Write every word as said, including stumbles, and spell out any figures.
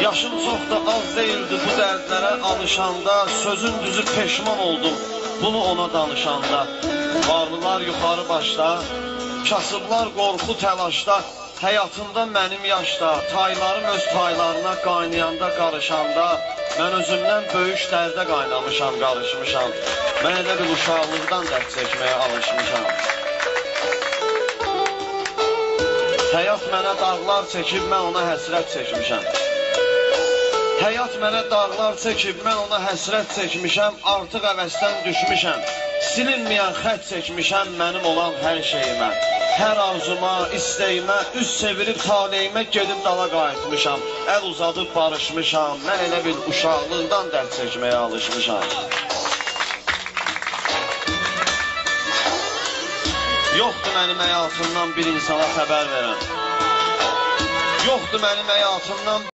Yaşım çox da az değildi bu dərdlərə alışanda, sözün düzü peşman oldum bunu ona danışanda. Varlılar yuxarı başda, kasıblar qorxu təlaşda, həyatımda mənim yaşda, taylarım öz taylarına qaynayanda, qarışanda, mən özümdən böyük dərdə qaynamışam, qarışmışam. Mən elə bir uşaqlıqdan dərd çəkməyə alışmışam. Həyat mənə dağlar çəkib, mən ona həsrət çəkmişəm. Həyat mənə dağlar çəkib, mən ona həsrət çəkmişəm, artıq əvəzdən düşmüşəm. Silinməyən xət çəkmişəm mənim olan hər şeyimə. Hər arzuma, istəyimə, üz çevirib taleyimə gedib dala qayıtmışam. Əl uzadıb barışmışam, mən elə bir uşaqlıqdan dərd çəkməyə alışmışam. Yoxdur mənim həyatımdan bir insana xəbər verən. Yoxdur mənim həyatımdan